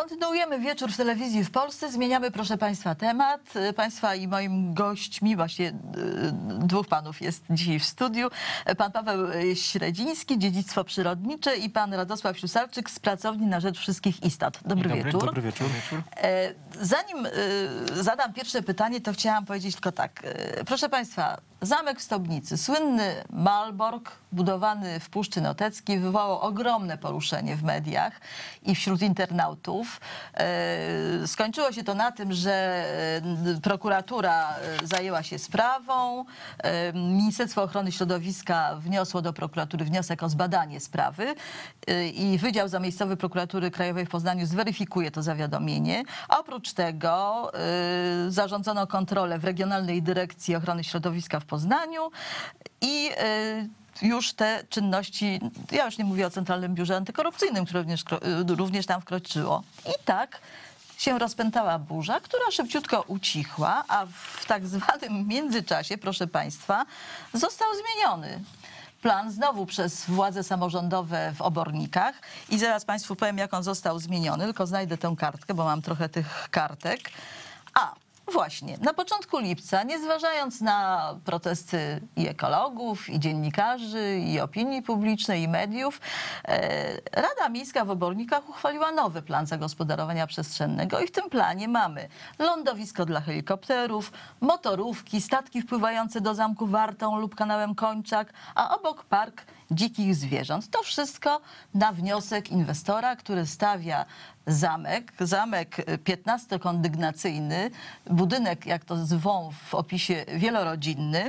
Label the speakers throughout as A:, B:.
A: Kontynuujemy wieczór w telewizji w Polsce. Zmieniamy, proszę Państwa, temat. Państwa i moim gośćmi, właśnie dwóch panów jest dzisiaj w studiu. Pan Paweł Średziński, Dziedzictwo Przyrodnicze, i pan Radosław Siusarczyk z Pracowni na Rzecz Wszystkich Istot. Dobry wieczór.
B: Dobry wieczór.
A: Zanim zadam pierwsze pytanie, to chciałam powiedzieć tylko tak. Proszę Państwa, zamek w Stobnicy, słynny Malbork, budowany w Puszczy Noteckiej, wywołał ogromne poruszenie w mediach i wśród internautów. Skończyło się to na tym, że prokuratura zajęła się sprawą. Ministerstwo Ochrony Środowiska wniosło do prokuratury wniosek o zbadanie sprawy i Wydział Zamiejscowy Prokuratury Krajowej w Poznaniu zweryfikuje to zawiadomienie. Oprócz tego zarządzono kontrolę w Regionalnej Dyrekcji Ochrony Środowiska w Poznaniu i już te czynności, ja już nie mówię o Centralnym Biurze Antykorupcyjnym, które również tam wkroczyło. I tak się rozpętała burza, która szybciutko ucichła, a w tak zwanym międzyczasie, proszę Państwa, został zmieniony plan znowu przez władze samorządowe w Obornikach. I zaraz Państwu powiem, jak on został zmieniony, tylko znajdę tę kartkę, bo mam trochę tych kartek. Właśnie, na początku lipca, nie zważając na protesty i ekologów, i dziennikarzy, i opinii publicznej, i mediów, Rada Miejska w Obornikach uchwaliła nowy plan zagospodarowania przestrzennego i w tym planie mamy lądowisko dla helikopterów, motorówki, statki wpływające do zamku Wartą lub kanałem Kończak, a obok park dzikich zwierząt. To wszystko na wniosek inwestora, który stawia zamek 15-kondygnacyjny, budynek, jak to zwą w opisie, wielorodzinny,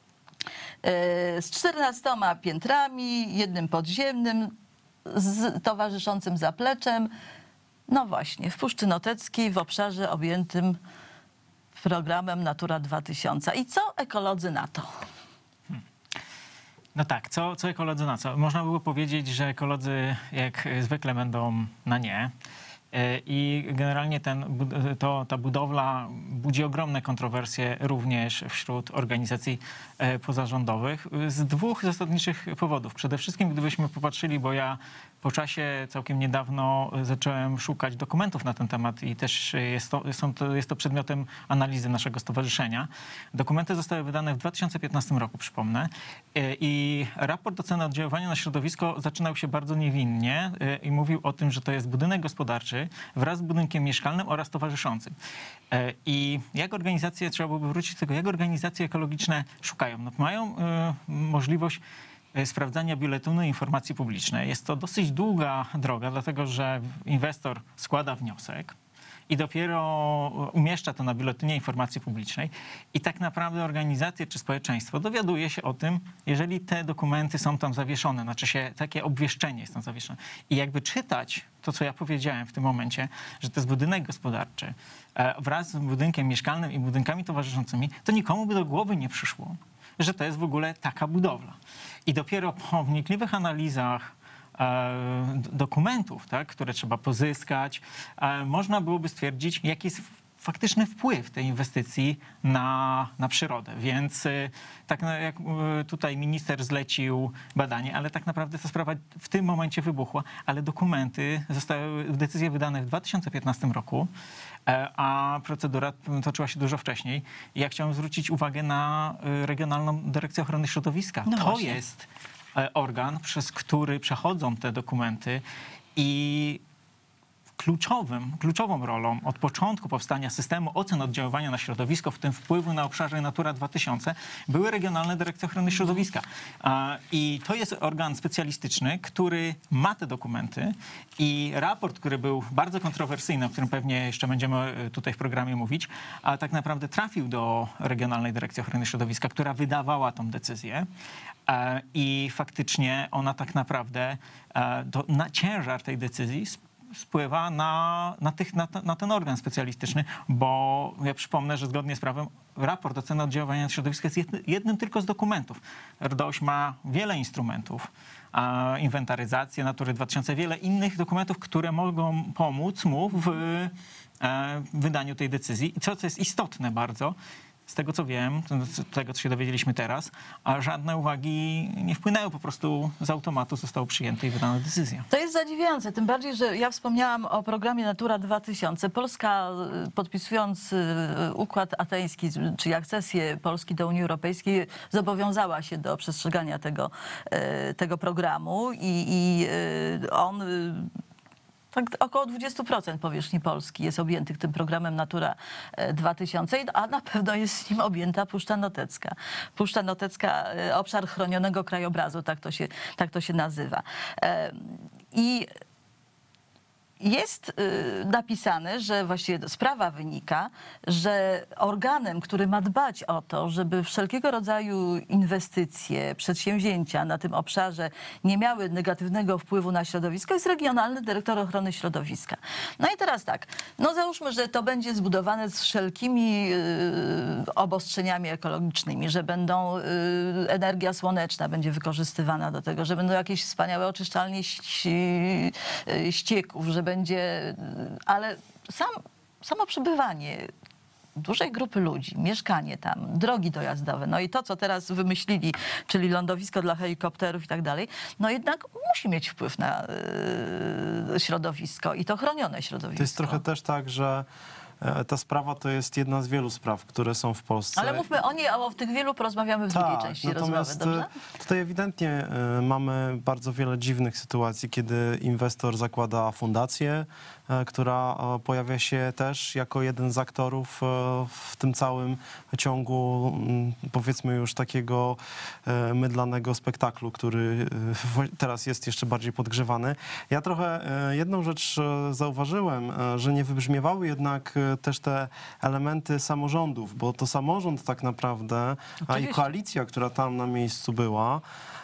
A: z 14 piętrami, jednym podziemnym, z towarzyszącym zapleczem. No właśnie, w Puszczy Noteckiej, w obszarze objętym programem Natura 2000. I co ekolodzy na to?
B: No tak, co ekolodzy na co? Można było powiedzieć, że ekolodzy jak zwykle będą na nie. I generalnie ta budowla budzi ogromne kontrowersje również wśród organizacji pozarządowych z dwóch zasadniczych powodów. Przede wszystkim, gdybyśmy popatrzyli, bo ja po czasie całkiem niedawno zacząłem szukać dokumentów na ten temat i też jest to przedmiotem analizy naszego stowarzyszenia. Dokumenty zostały wydane w 2015 roku, przypomnę. I raport oceny oddziaływania na środowisko zaczynał się bardzo niewinnie i mówił o tym, że to jest budynek gospodarczy wraz z budynkiem mieszkalnym oraz towarzyszącym. I jak organizacje, trzeba byłoby wrócić do tego, jak organizacje ekologiczne szukają. No, mają możliwość sprawdzania biuletynu informacji publicznej. Jest to dosyć długa droga, dlatego że inwestor składa wniosek i dopiero umieszcza to na biuletynie informacji publicznej. I tak naprawdę organizacje czy społeczeństwo dowiaduje się o tym, jeżeli te dokumenty są tam zawieszone, znaczy takie obwieszczenie jest tam zawieszone. I jakby czytać to, co ja powiedziałem w tym momencie, że to jest budynek gospodarczy wraz z budynkiem mieszkalnym i budynkami towarzyszącymi, to nikomu by do głowy nie przyszło, że to jest w ogóle taka budowla. I dopiero po wnikliwych analizach dokumentów, tak, które trzeba pozyskać, można byłoby stwierdzić, jaki jest faktyczny wpływ tej inwestycji na przyrodę. Więc tak jak tutaj minister zlecił badanie, ale tak naprawdę ta sprawa w tym momencie wybuchła, ale dokumenty zostały, decyzje wydane w 2015 roku, a procedura toczyła się dużo wcześniej. I ja chciałem zwrócić uwagę na Regionalną Dyrekcję Ochrony Środowiska.
A: No
B: to
A: właśnie.
B: jest organ, przez który przechodzą te dokumenty i kluczową rolą od początku powstania systemu ocen oddziaływania na środowisko, w tym wpływu na obszarze Natura 2000, były Regionalne Dyrekcje Ochrony Środowiska. I to jest organ specjalistyczny, który ma te dokumenty i raport, który był bardzo kontrowersyjny, o którym pewnie jeszcze będziemy tutaj w programie mówić, a tak naprawdę trafił do Regionalnej Dyrekcji Ochrony Środowiska, która wydawała tą decyzję. I faktycznie ona tak naprawdę, ciężar tej decyzji spływa na ten organ specjalistyczny, bo ja przypomnę, że zgodnie z prawem raport oceny oddziaływania na środowisko jest jednym tylko z dokumentów. RDOŚ ma wiele instrumentów, inwentaryzację Natury 2000, wiele innych dokumentów, które mogą pomóc mu w wydaniu tej decyzji. I co jest istotne bardzo, z tego co wiem, z tego co się dowiedzieliśmy teraz, a żadne uwagi nie wpłynęły, po prostu z automatu zostało przyjęte i wydana decyzja.
A: To jest zadziwiające, tym bardziej, że ja wspomniałam o programie Natura 2000. Polska, podpisując układ ateński, czyli akcesję Polski do Unii Europejskiej, zobowiązała się do przestrzegania tego programu i on... Tak, około 20% powierzchni Polski jest objętych tym programem Natura 2000, a na pewno jest nim objęta Puszcza Notecka. Puszcza Notecka, obszar chronionego krajobrazu, tak to się nazywa. I jest napisane, że właściwie z prawa wynika, że organem, który ma dbać o to, żeby wszelkiego rodzaju inwestycje, przedsięwzięcia na tym obszarze nie miały negatywnego wpływu na środowisko, jest Regionalny Dyrektor Ochrony Środowiska. No i teraz tak, no załóżmy, że to będzie zbudowane z wszelkimi obostrzeniami ekologicznymi, że będą energia słoneczna będzie wykorzystywana do tego, że będą jakieś wspaniałe oczyszczalnie ścieków, że będzie, ale samo przebywanie dużej grupy ludzi, mieszkanie tam, drogi dojazdowe, no i to, co teraz wymyślili, czyli lądowisko dla helikopterów i tak dalej, no jednak musi mieć wpływ na środowisko i to chronione środowisko.
C: To jest trochę też tak, że ta sprawa to jest jedna z wielu spraw, które są w Polsce.
A: Ale mówmy o niej, a o tych wielu porozmawiamy w drugiej części rozmowy, dobrze?
C: Tutaj ewidentnie mamy bardzo wiele dziwnych sytuacji, kiedy inwestor zakłada fundację, która pojawia się też jako jeden z aktorów w tym całym ciągu, powiedzmy już takiego mydlanego spektaklu, który teraz jest jeszcze bardziej podgrzewany. Ja trochę jedną rzecz zauważyłem, że nie wybrzmiewały jednak też te elementy samorządów, bo to samorząd tak naprawdę, a i koalicja, która tam na miejscu była,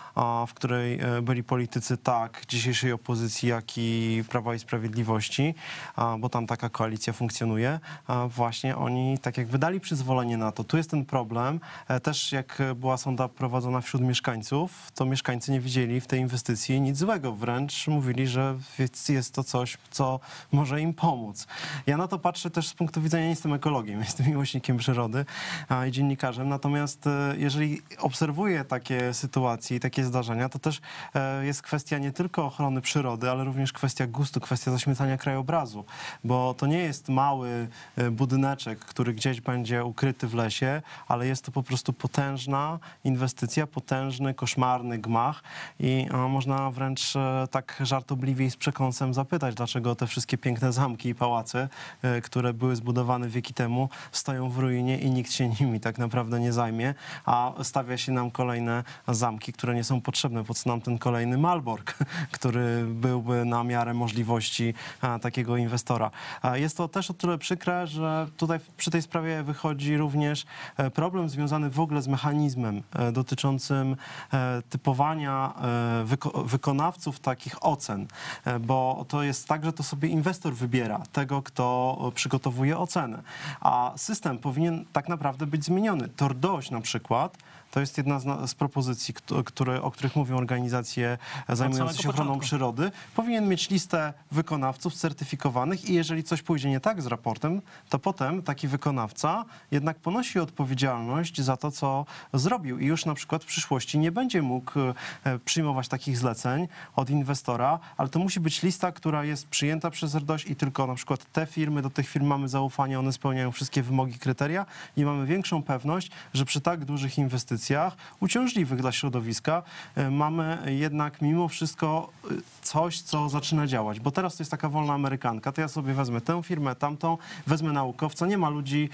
C: w której byli politycy tak dzisiejszej opozycji, jak i Prawa i Sprawiedliwości, bo tam taka koalicja funkcjonuje, właśnie oni tak jakby dali przyzwolenie na to. Tu jest ten problem. Też jak była sonda prowadzona wśród mieszkańców, to mieszkańcy nie widzieli w tej inwestycji nic złego. Wręcz mówili, że jest to coś, co może im pomóc. Ja na to patrzę też z punktu widzenia, nie jestem ekologiem, jestem miłośnikiem przyrody i dziennikarzem. Natomiast jeżeli obserwuję takie sytuacje, takie zdarzenia, to też jest kwestia nie tylko ochrony przyrody, ale również kwestia gustu, kwestia zaśmiecania krajobrazu, bo to nie jest mały budyneczek, który gdzieś będzie ukryty w lesie, ale jest to po prostu potężna inwestycja, potężny, koszmarny gmach i można wręcz tak żartobliwie i z przekąsem zapytać, dlaczego te wszystkie piękne zamki i pałace, które były zbudowane wieki temu, stoją w ruinie i nikt się nimi tak naprawdę nie zajmie, a stawia się nam kolejne zamki, które nie są potrzebne. Po co nam ten kolejny Malbork, który byłby na miarę możliwości takiego inwestora. Jest to też o tyle przykre, że tutaj przy tej sprawie wychodzi również problem związany w ogóle z mechanizmem dotyczącym typowania wykonawców takich ocen, bo to jest tak, że to sobie inwestor wybiera tego, kto przygotowuje ocenę, a system powinien tak naprawdę być zmieniony. TORDOŚ na przykład to jest jedna z propozycji, o których mówią organizacje zajmujące się ochroną przyrody. Powinien mieć listę wykonawców certyfikowanych i jeżeli coś pójdzie nie tak z raportem, to potem taki wykonawca jednak ponosi odpowiedzialność za to, co zrobił i już na przykład w przyszłości nie będzie mógł przyjmować takich zleceń od inwestora, ale to musi być lista, która jest przyjęta przez RDOŚ i tylko na przykład te firmy, do tych firm mamy zaufanie, one spełniają wszystkie wymogi, kryteria i mamy większą pewność, że przy tak dużych inwestycjach uciążliwych dla środowiska mamy jednak mimo wszystko coś, co zaczyna działać. Bo teraz to jest taka wolna amerykanka. To ja sobie wezmę tę firmę, tamtą, wezmę naukowca. Nie ma ludzi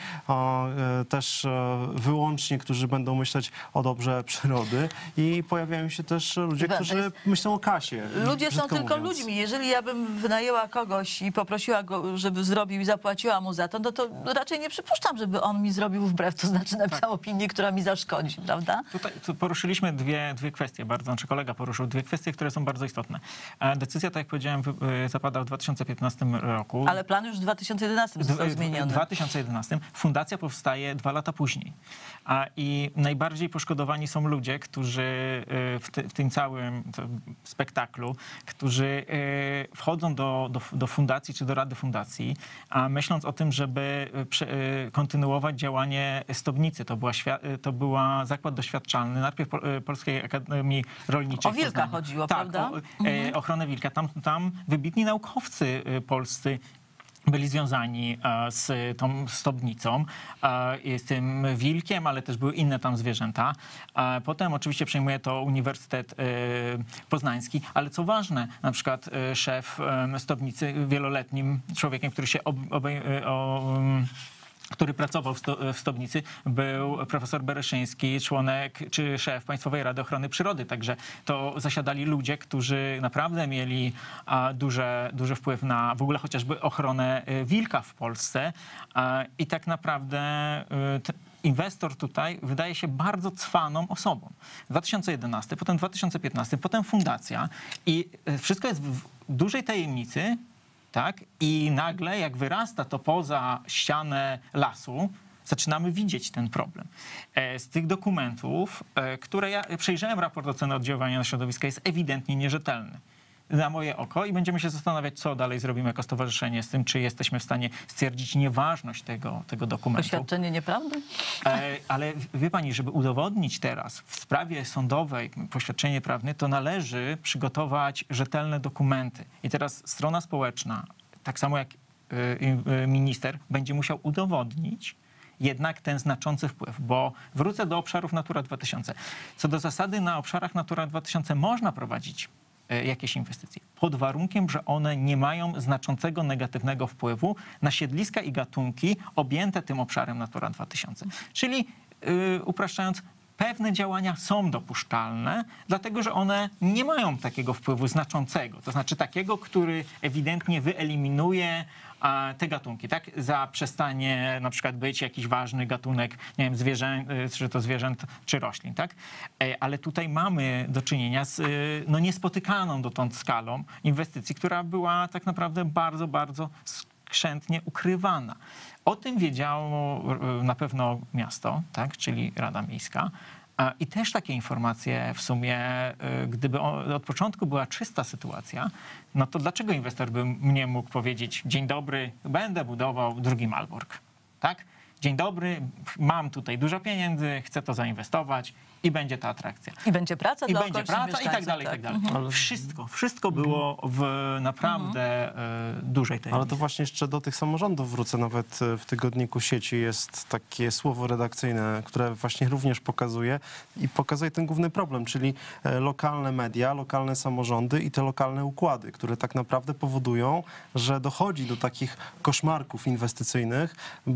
C: też wyłącznie, którzy będą myśleć o dobrze przyrody i pojawiają się też ludzie, którzy myślą o kasie.
A: Ludzie są tylko ludźmi. Jeżeli ja bym wynajęła kogoś i poprosiła go, żeby zrobił i zapłaciła mu za to, no to raczej nie przypuszczam, żeby on mi zrobił wbrew, to znaczy napisał opinię, która mi zaszkodzi, prawda? prawda?
B: Tutaj poruszyliśmy dwie kwestie bardzo, znaczy kolega poruszył dwie kwestie, które są bardzo istotne. Decyzja, tak jak powiedziałem, zapada w 2015 roku.
A: Ale plan już w 2011 został zmieniony.
B: W 2011. Fundacja powstaje 2 lata później. I najbardziej poszkodowani są ludzie, którzy w tym całym spektaklu, którzy wchodzą do fundacji czy do Rady Fundacji, myśląc o tym, żeby kontynuować działanie Stobnicy. To była zakład doświadczalny, najpierw Polskiej Akademii Rolniczej.
A: O wilka chodziło,
B: tak,
A: prawda?
B: Ochronę wilka. Tam wybitni naukowcy polscy byli związani z tą stobnicą, z tym wilkiem, ale też były inne tam zwierzęta. Potem oczywiście przejmuje to Uniwersytet Poznański, ale co ważne, na przykład szef stobnicy, wieloletnim człowiekiem, który pracował w Stobnicy, był profesor Bereszyński, członek czy szef Państwowej Rady Ochrony Przyrody. Także to zasiadali ludzie, którzy naprawdę mieli duży wpływ na w ogóle chociażby ochronę wilka w Polsce. I tak naprawdę inwestor tutaj wydaje się bardzo cwaną osobą. 2011, potem 2015, potem fundacja i wszystko jest w dużej tajemnicy. Tak? I nagle, jak wyrasta to poza ścianę lasu, zaczynamy widzieć ten problem. Z tych dokumentów, które ja przejrzałem, raport oceny oddziaływania na środowisko jest ewidentnie nierzetelny. Na moje oko i będziemy się zastanawiać, co dalej zrobimy jako stowarzyszenie z tym, czy jesteśmy w stanie stwierdzić nieważność tego dokumentu.
A: Oświadczenie nieprawdy?
B: Ale wie pani, żeby udowodnić teraz w sprawie sądowej poświadczenie prawne, to należy przygotować rzetelne dokumenty. I teraz strona społeczna, tak samo jak minister, będzie musiał udowodnić jednak ten znaczący wpływ, bo wrócę do obszarów Natura 2000. Co do zasady na obszarach Natura 2000 można prowadzić jakieś inwestycje, pod warunkiem, że one nie mają znaczącego negatywnego wpływu na siedliska i gatunki objęte tym obszarem Natura 2000. Czyli upraszczając, pewne działania są dopuszczalne, dlatego że one nie mają takiego wpływu znaczącego, to znaczy takiego, który ewidentnie wyeliminuje te gatunki, tak? Zaprzestanie na przykład być jakiś ważny gatunek, nie wiem, czy to zwierzęt, czy roślin, tak? Ale tutaj mamy do czynienia z niespotykaną dotąd skalą inwestycji, która była tak naprawdę bardzo, bardzo skrzętnie ukrywana. O tym wiedziało na pewno miasto, tak? Czyli Rada Miejska. I też takie informacje w sumie, gdyby od początku była czysta sytuacja, no to dlaczego inwestor by mnie mógł powiedzieć: dzień dobry, będę budował drugi Malbork, tak? Dzień dobry, mam tutaj dużo pieniędzy, chcę to zainwestować i będzie ta atrakcja.
A: I będzie praca
B: I
A: dla
B: będzie praca i tak dalej, i tak dalej. Wszystko było w naprawdę dużej tajemnicy.
C: Ale to właśnie jeszcze do tych samorządów wrócę. Nawet w tygodniku Sieci jest takie słowo redakcyjne, które właśnie również pokazuje ten główny problem, czyli lokalne media, lokalne samorządy i te lokalne układy, które tak naprawdę powodują, że dochodzi do takich koszmarków inwestycyjnych,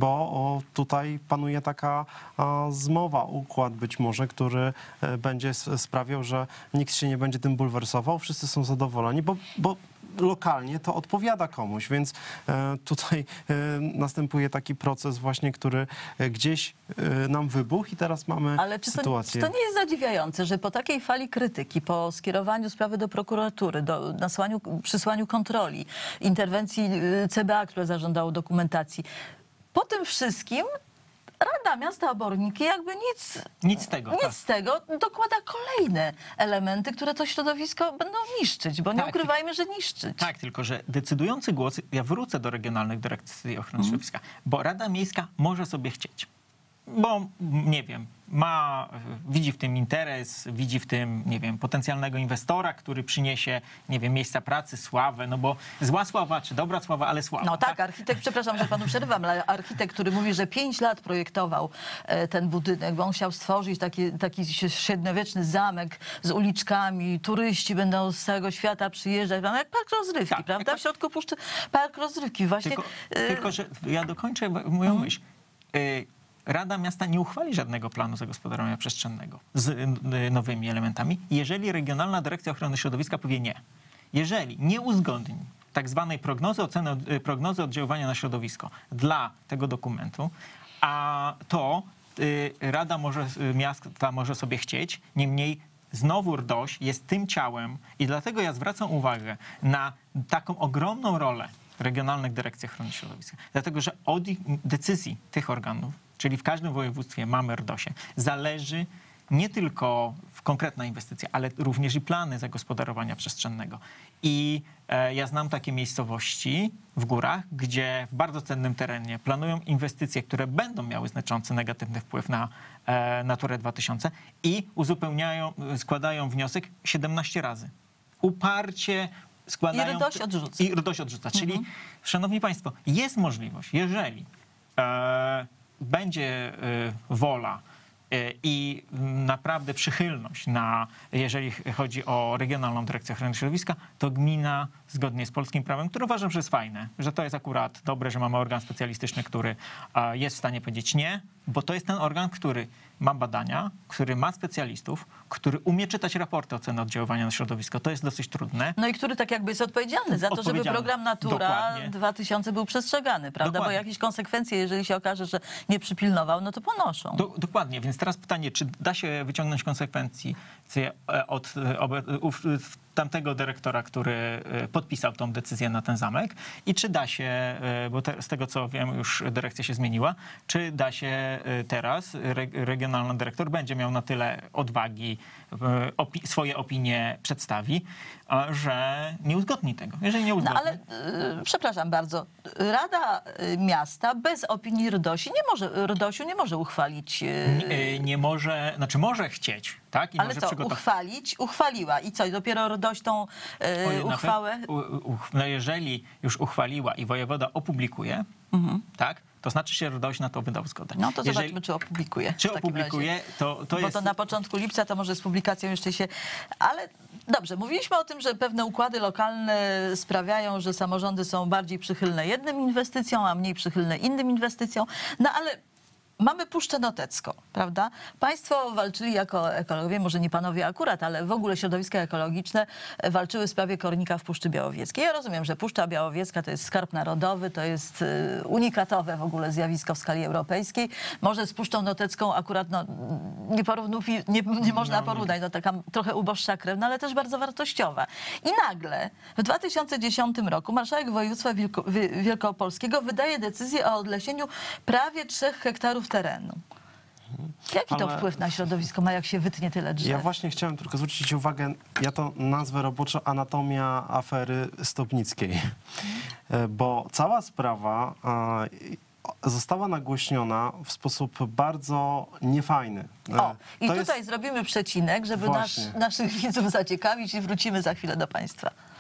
C: bo tutaj panuje taka zmowa, układ być może, który będzie sprawiał, że nikt się nie będzie tym bulwersował, wszyscy są zadowoleni, bo lokalnie to odpowiada komuś, więc tutaj następuje taki proces właśnie, który gdzieś nam wybuchł i teraz mamy sytuację.
A: Ale czy to nie jest zadziwiające, że po takiej fali krytyki, po skierowaniu sprawy do prokuratury, przysłaniu kontroli, interwencji CBA, które zażądało dokumentacji, po tym wszystkim Rada Miasta Oborniki jakby nic z tego dokłada kolejne elementy, które to środowisko będą niszczyć, bo nie ukrywajmy, że niszczyć.
B: Tak, tylko że decydujący głos, ja wrócę do regionalnych dyrekcji ochrony środowiska, bo Rada Miejska może sobie chcieć, bo nie wiem, widzi w tym interes, widzi w tym, nie wiem, potencjalnego inwestora, który przyniesie, nie wiem, miejsca pracy, sławę, no bo zła sława, czy dobra sława, ale sława.
A: No tak, architekt, przepraszam, że panu przerywam, ale architekt, który mówi, że 5 lat projektował ten budynek, bo on chciał stworzyć taki średniowieczny zamek z uliczkami, turyści będą z całego świata przyjeżdżać, jak park rozrywki, tak, prawda? W środku puszczy park rozrywki. Właśnie.
B: Tylko, że ja dokończę moją myśl. Rada Miasta nie uchwali żadnego planu zagospodarowania przestrzennego z nowymi elementami, jeżeli Regionalna Dyrekcja Ochrony Środowiska powie nie. Jeżeli nie uzgodni tak zwanej prognozy oddziaływania na środowisko dla tego dokumentu, a to Rada Miasta może sobie chcieć, niemniej znowu RDOŚ jest tym ciałem i dlatego ja zwracam uwagę na taką ogromną rolę regionalnych dyrekcji ochrony środowiska. Dlatego, że od decyzji tych organów, czyli w każdym województwie mamy RDOŚ-ie, zależy nie tylko konkretna inwestycja, ale również i plany zagospodarowania przestrzennego. I ja znam takie miejscowości w górach, gdzie w bardzo cennym terenie planują inwestycje, które będą miały znaczący negatywny wpływ na Naturę 2000 i składają wniosek 17 razy. Uparcie składają...
A: I RDOŚ odrzuca.
B: I RDOŚ odrzuca. Czyli, szanowni państwo, jest możliwość, jeżeli będzie wola i naprawdę przychylność, jeżeli chodzi o Regionalną Dyrekcję Ochrony Środowiska, to gmina zgodnie z polskim prawem, które uważam, że jest fajne, że to jest akurat dobre, że mamy organ specjalistyczny, który jest w stanie powiedzieć nie, bo to jest ten organ, który ma badania, który ma specjalistów, który umie czytać raporty oceny oddziaływania na środowisko. To jest dosyć trudne.
A: No i który tak jakby jest odpowiedzialny za to, żeby program Natura
B: Dokładnie.
A: 2000 był przestrzegany, prawda?
B: Dokładnie.
A: Bo jakieś konsekwencje, jeżeli się okaże, że nie przypilnował, no to ponoszą.
B: Dokładnie, więc teraz pytanie, czy da się wyciągnąć konsekwencje od tamtego dyrektora, który podpisał tą decyzję na ten zamek i czy da się, bo z tego co wiem już dyrekcja się zmieniła, czy da się teraz, regionalny dyrektor będzie miał na tyle odwagi, swoje opinie przedstawi, że nie uzgodni tego. Jeżeli nie uzgodni...
A: No ale, przepraszam bardzo, Rada Miasta bez opinii RDOŚ-u nie może uchwalić...
B: Nie może, znaczy może chcieć, tak? I
A: ale
B: może
A: co,
B: przygotować.
A: uchwaliła. I co, dopiero RDOŚ tą uchwałę...
B: No jeżeli już uchwaliła i wojewoda opublikuje, tak? To znaczy się, że RDOŚ na to wydał zgodę.
A: No to zobaczmy, czy opublikuje.
B: Czy opublikuje, to
A: Bo
B: jest...
A: to na początku lipca, to może z publikacją jeszcze się... Ale dobrze, mówiliśmy o tym, że pewne układy lokalne sprawiają, że samorządy są bardziej przychylne jednym inwestycjom, a mniej przychylne innym inwestycjom. No ale mamy Puszczę Notecką, prawda? Państwo walczyli jako ekologowie, może nie panowie akurat, ale w ogóle środowiska ekologiczne walczyły w sprawie kornika w Puszczy Białowieskiej. Ja rozumiem, że Puszcza Białowiecka to jest skarb narodowy, to jest unikatowe w ogóle zjawisko w skali europejskiej. Może z Puszczą Notecką akurat nie można porównać, no taka trochę uboższa krew, no ale też bardzo wartościowa. I nagle w 2010 roku marszałek województwa wielkopolskiego wydaje decyzję o odlesieniu prawie 3 hektarów terenu. Jaki to wpływ na środowisko ma, jak się wytnie tyle drzew?
C: Ja właśnie chciałem tylko zwrócić uwagę, ja to nazwę roboczo anatomia afery stopnickiej, bo cała sprawa została nagłośniona w sposób bardzo niefajny.
A: O, i tutaj zrobimy przecinek, żeby naszych widzów zaciekawić i wrócimy za chwilę do państwa.